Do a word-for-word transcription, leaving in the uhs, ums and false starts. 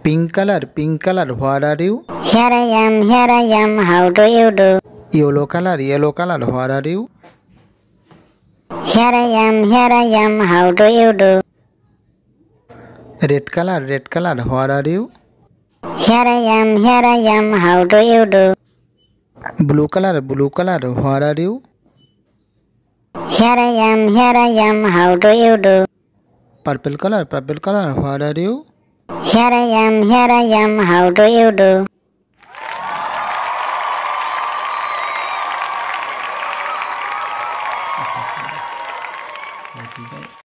Pink color, pink color, what are you? Here I am, here I am, how do you do? Yellow color, yellow color, what are you? Here I am, here I am, how do you do? Red color, red color, what are you? Here I am, here I am, how do you do? Blue color, blue color, what are you? Here I am, here I am, how do you do? Purple color, purple color, what are you? Here I am, here I am, how do you do?